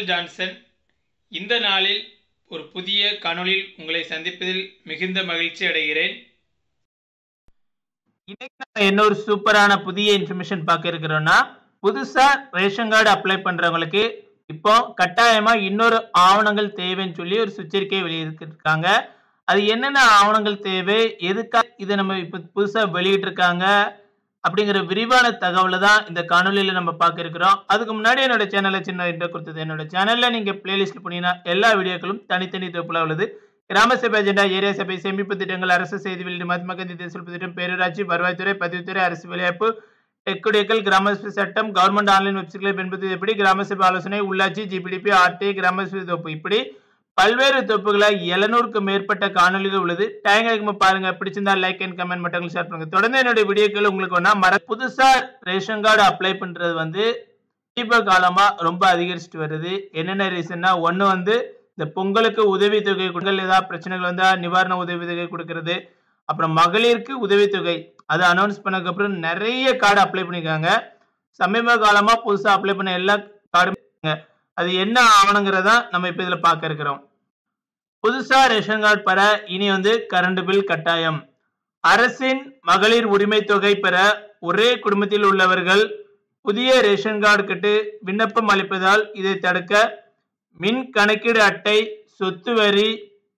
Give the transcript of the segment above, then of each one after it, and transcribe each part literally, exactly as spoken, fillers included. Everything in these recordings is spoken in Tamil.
Michael Johnson. இந்த நாளில் ஒரு புதிய காணொளியில் உங்களை சந்திப்பதில் மிகுந்த மகிழ்ச்சி அடைகிறேன். இன்னைக்கு நம்ம என்ன ஒரு சூப்பரான புதிய இன்ஃபர்மேஷன் பார்க்க இருக்கிறோம்னா, புதுசா ரேஷன் கார்டு அப்ளை பண்றவங்களுக்கு இப்போ கட்டாயமா இன்னொரு ஆவணங்கள் தேவைன்னு சொல்லி ஒரு சுற்றறிக்கை வெளியிட்டிருக்காங்க. அது என்னென்ன ஆவணங்கள் தேவை, எதுக்காக இதை நம்ம இப்போ புதுசா வெளியிட்டிருக்காங்க அப்படிங்கிற விரிவான தகவலை தான் இந்த காணொலியில நம்ம பார்க்க இருக்கிறோம். அதுக்கு முன்னாடி என்னோட சேனலை சின்ன இன்ட்ரோ கொடுத்தது. என்னோட சேனல்ல நீங்க பிளேலிஸ்ட் போனீங்கன்னா எல்லா வீடியோக்களும் தனித்தனி தொகுப்புல உள்ளது. கிராம சபை அஜெண்டா, ஏரியா சபை, சேமிப்பு திட்டங்கள், அரசு செய்தி வெளியீடு, மகாத்மா காந்தி தேசிய திட்டம், பேரூராட்சி, வருவாய்த்துறை, பதிவுத்துறை, அரசு வேலைவாய்ப்பு, டெக்குடியக்கல், கிராம சபை சட்டம், கவர்மெண்ட் ஆன்லைன் வெப்சைட்களை பயன்படுத்துவது எப்படி, கிராம சபை ஆலோசனை, உள்ளாட்சி, ஜிபிடிபி, ஆர்டிஐ, கிராம சபை தொகுப்பு, இப்படி பல்வேறு தொகுப்புகளை எழுநூறுக்கு மேற்பட்ட காணொலிகள் உள்ளது. டைம் கிடைக்கும் பாருங்க. பிடிச்சிருந்தா லைக் அண்ட் கமெண்ட் மட்டும் ஷேர் பண்ணுங்க. தொடர்ந்து என்னுடைய வீடியோக்கள் உங்களுக்கு வேணா மற புதுசா ரேஷன் கார்டு அப்ளை பண்றது வந்து சமீப காலமா ரொம்ப அதிகரிச்சுட்டு வருது. என்னென்ன ரீசன்னா, ஒன்னு வந்து இந்த பொங்கலுக்கு உதவித்தொகை கொடுக்கல், ஏதாவது பிரச்சனைகள் வந்தா நிவாரண உதவித்தொகை கொடுக்கறது, அப்புறம் மகளிருக்கு உதவித்தொகை அது அனௌன்ஸ் பண்ணதுக்கு அப்புறம் நிறைய கார்டு அப்ளை பண்ணிருக்காங்க. சமீப காலமா புதுசா அப்ளை பண்ண எல்லா கார்டும் அது என்ன ஆவணங்கிறதா நம்ம இப்ப இதுல பார்க்க இருக்கிறோம். புதுசா ரேஷன் கார்டு பெற இனி வந்து கரண்ட் பில் கட்டாயம். அரசின் மகளிர் உரிமை தொகை பெற ஒரே குடும்பத்தில் உள்ளவர்கள் புதிய ரேஷன் கார்டு கேட்டு விண்ணப்பம் அளிப்பதால் இதை தடுக்க மின் கணக்கீடு அட்டை, சொத்து வரி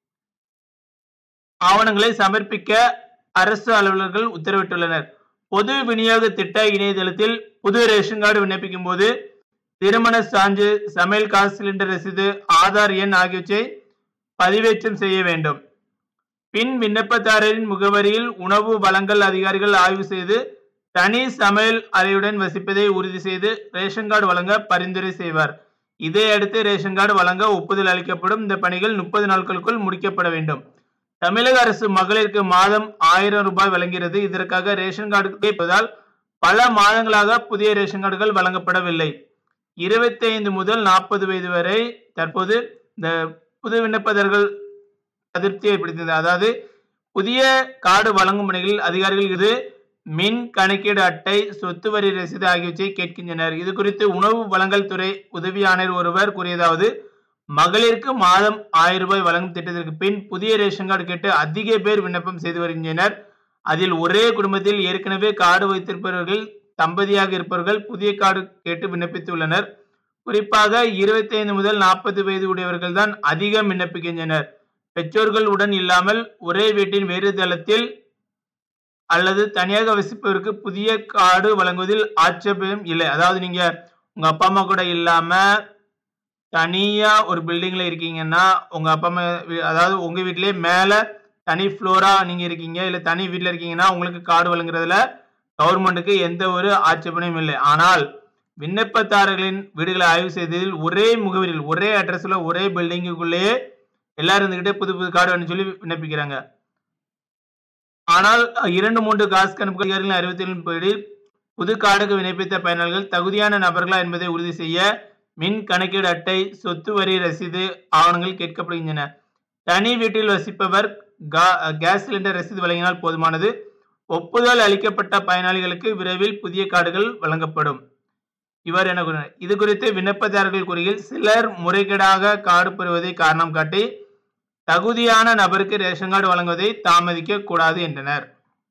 ஆவணங்களை சமர்ப்பிக்க அரசு அலுவலர்கள் உத்தரவிட்டுள்ளனர். பொது விநியோக திட்ட இணையதளத்தில் புது ரேஷன் கார்டு விண்ணப்பிக்கும் போது திருமண சான்று, சமையல் காசு சிலிண்டர் ரசீது, ஆதார் எண் ஆகியவற்றை பதிவேற்றம் செய்ய வேண்டும். பின் விண்ணப்பதாரரின் முகவரியில் உணவு வழங்கல் அதிகாரிகள் ஆய்வு செய்து தனி சமையல் அறையுடன் வசிப்பதை உறுதி செய்து ரேஷன் கார்டு வழங்க பரிந்துரை செய்வார். இதையடுத்து ரேஷன் கார்டு வழங்க ஒப்புதல் அளிக்கப்படும். இந்த பணிகள் முப்பது நாட்களுக்குள் முடிக்கப்பட வேண்டும். தமிழக அரசு மகளிருக்கு மாதம் ஆயிரம் ரூபாய் வழங்குகிறது. இதற்காக ரேஷன் கார்டு கேட்பதால் பல மாதங்களாக புதிய ரேஷன் கார்டுகள் வழங்கப்படவில்லை. இருபத்தி ஐந்து முதல் நாற்பது வயது வரை தற்போது இந்த புது விண்ணப்பதாரர்கள் அதிருப்தியை ஏற்படுத்தியது. அதாவது புதிய கார்டு வழங்கும் பணிகளில் அதிகாரிகள் இது மின் கணக்கீடு அட்டை, சொத்து வரி ரசீது ஆகியவற்றை கேட்கின்றனர். இது குறித்து உணவு வழங்கல் துறை உதவி ஆணையர் ஒருவர் கூறியதாவது, மகளிருக்கு மாதம் ஆயிரம் ரூபாய் வழங்கும் திட்டத்திற்கு பின் புதிய ரேஷன் கார்டு கேட்டு அதிக பேர் விண்ணப்பம் செய்து வருகின்றனர். அதில் ஒரே குடும்பத்தில் ஏற்கனவே கார்டு வைத்திருப்பவர்கள், தம்பதியாக இருப்பவர்கள் புதிய கார்டு கேட்டு விண்ணப்பித்துள்ளனர். குறிப்பாக இருபத்தி ஐந்து முதல் நாற்பது வயது உடையவர்கள் தான் அதிகம் விண்ணப்பிக்கின்றனர். பெற்றோர்கள் உடன் இல்லாமல் ஒரே வீட்டின் வேறு தளத்தில் அல்லது தனியாக வசிப்பவருக்கு புதிய கார்டு வழங்குவதில் ஆட்சேபம் இல்லை. அதாவது நீங்க உங்க அப்பா அம்மா கூட இல்லாம தனியா ஒரு பில்டிங்ல இருக்கீங்கன்னா, உங்க அப்பா அம்மா அதாவது உங்க வீட்டிலேயே மேல தனி ஃப்ளோரா நீங்க இருக்கீங்க, இல்ல தனி வீட்டுல இருக்கீங்கன்னா உங்களுக்கு கார்டு வழங்குறதுல கவர்மெண்ட்டுக்கு எந்த ஒரு ஆட்சேபனையும் இல்லை. ஆனால் விண்ணப்பதாரர்களின் வீடுகளை ஆய்வு செய்ததில் ஒரே முகவரியில், ஒரே அட்ரஸ்ல, ஒரே பில்டிங்குக்குள்ளேயே எல்லாரும் இருந்துகிட்டே புது புது கார்டு வேணும்னு சொல்லி விண்ணப்பிக்கிறாங்க. ஆனால் இரண்டு மூன்று காசு கணக்கு அதிகாரிகளின் அறிவித்தலின்படி புது கார்டுக்கு விண்ணப்பித்த பயனாளிகள் தகுதியான நபர்களா என்பதை உறுதி செய்ய மின் கணக்கீடு அட்டை, சொத்து வரி ரசீது ஆவணங்கள் கேட்கப்படுகின்றன. தனி வீட்டில் வசிப்பவர் கேஸ் சிலிண்டர் ரசீது வழங்கினால் போதுமானது. ஒப்புதல் அளிக்கப்பட்ட பயனாளிகளுக்கு விரைவில் புதிய கார்டுகள் வழங்கப்படும். இவர் என்ன கூறினார்? இது குறித்து விண்ணப்பதாரர்கள் கூறுகையில், சிலர் முறைகேடாக கார்டு பெறுவதை காரணம் காட்டி தகுதியான நபருக்கு ரேஷன் கார்டு வழங்குவதை தாமதிக்க கூடாது என்றனர்.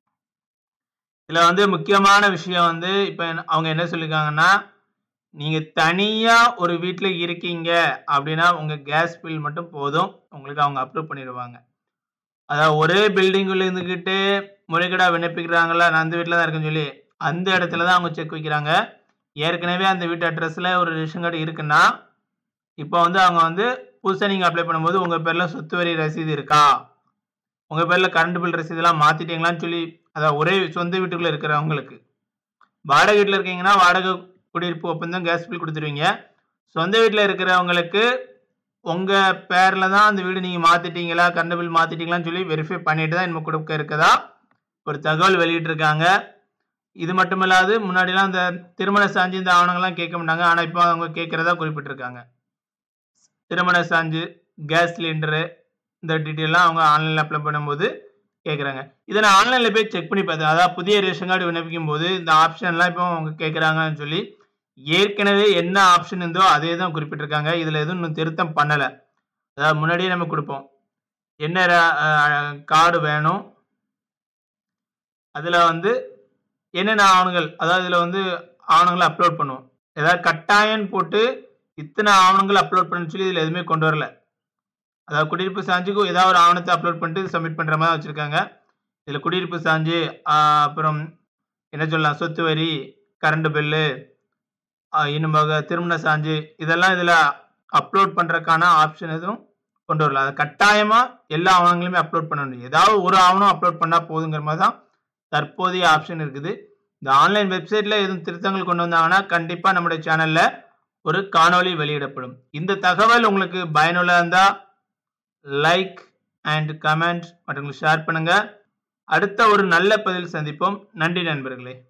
இதுல வந்து முக்கியமான விஷயம் வந்து இப்ப அவங்க என்ன சொல்லிருக்காங்கன்னா, நீங்க தனியா ஒரு வீட்டுல இருக்கீங்க அப்படின்னா உங்க கேஸ் பில் மட்டும் போதும், உங்களுக்கு அவங்க அப்ரூவ் பண்ணிடுவாங்க. அதாவது ஒரே பில்டிங்குள்ள இருந்துகிட்டு முறைகேடா விண்ணப்பிக்கிறாங்களா, நான் அந்த வீட்டுல தான் இருக்குன்னு சொல்லி அந்த இடத்துல தான் அவங்க செக் வைக்கிறாங்க. ஏற்கனவே அந்த வீட்டு அட்ரஸ்ல ஒரு ரேஷன் கார்டு இருக்குன்னா, இப்போ வந்து அவங்க வந்து புதுசாக நீங்கள் அப்ளை பண்ணும்போது உங்கள் பேரில் சொத்து வரி ரசீது இருக்கா, உங்கள் பேரில் கரண்ட் பில் ரசீதெல்லாம் மாற்றிட்டீங்களான்னு சொல்லி, அதாவது ஒரே சொந்த வீட்டுக்குள்ளே இருக்கிறவங்களுக்கு. வாடகை வீட்டில் இருக்கீங்கன்னா வாடகை குடியிருப்பு ஒப்பந்தம் கேஸ் பில் கொடுத்துருவீங்க. சொந்த வீட்டில் இருக்கிறவங்களுக்கு உங்கள் பேரில் தான் அந்த வீடு நீங்கள் மாற்றிட்டீங்களா, கரண்ட் பில் மாற்றிட்டீங்களான்னு சொல்லி வெரிஃபை பண்ணிட்டு தான் நம்ம கொடுக்க இருக்கதா ஒரு தகவல் வெளியிட்டிருக்காங்க. இது மட்டும் இல்லாது முன்னாடிலாம் இந்த திருமண சான்று இந்த ஆவணங்கள்லாம் கேட்க மாட்டாங்க. ஆனால் இப்போ அவங்க கேட்கறதா குறிப்பிட்டிருக்காங்க. திருமண சான்று, கேஸ் சிலிண்டரு, இந்த டீட்டெயிலாம் அவங்க ஆன்லைனில் அப்ளை பண்ணும்போது கேட்குறாங்க. இதை நான் ஆன்லைனில் போய் செக் பண்ணி பார்த்தேன். அதாவது புதிய ரேஷன் கார்டு விண்ணப்பிக்கும் போது இந்த ஆப்ஷன்லாம் இப்போ அவங்க கேட்குறாங்கன்னு சொல்லி ஏற்கனவே என்ன ஆப்ஷன் இருந்தோ அதே தான் குறிப்பிட்டிருக்காங்க. இதுல எதுவும் இன்னும் திருத்தம் பண்ணல. அதாவது முன்னாடியே நம்ம கொடுப்போம். என்ன கார்டு வேணும், அதுல வந்து என்னென்ன ஆவணங்கள், அதாவது இதுல வந்து ஆவணங்களை அப்லோட் பண்ணுவோம். ஏதாவது கட்டாயம் போட்டு இத்தனை ஆவணங்கள் அப்லோட் பண்ணு சொல்லி இதுல எதுவுமே கொண்டு வரல. அதாவது குடியிருப்பு சான்றுக்கு ஏதாவது ஒரு ஆவணத்தை அப்லோட் பண்ணிட்டு சப்மிட் பண்ற மாதிரி வச்சிருக்காங்க. இதுல குடியிருப்பு சான்று, அப்புறம் என்ன சொல்லலாம், சொத்து வரி, கரண்ட் பில்லு, இன்னும் திருமண சான்று, இதெல்லாம் இதுல அப்லோட் பண்றதுக்கான ஆப்ஷன் எதுவும் கொண்டு வரல. அது கட்டாயமா எல்லா ஆவணங்களுமே அப்லோட் பண்ணணும். ஏதாவது ஒரு ஆவணம் அப்லோட் பண்ணா போதுங்கிற மாதிரி தான் தற்போதைய ஆப்ஷன் இருக்குது. இந்த ஆன்லைன் வெப்சைட்ல எதுவும் திருத்தங்கள் கொண்டு வந்தாங்கன்னா கண்டிப்பா நம்முடைய சேனல்ல ஒரு காணொளி வெளியிடப்படும். இந்த தகவல் உங்களுக்கு பயனுள்ளதா இருந்தா லைக் அண்ட் கமெண்ட் மற்றும் ஷேர் பண்ணுங்க. அடுத்த ஒரு நல்ல பதிவில் சந்திப்போம். நன்றி நண்பர்களே.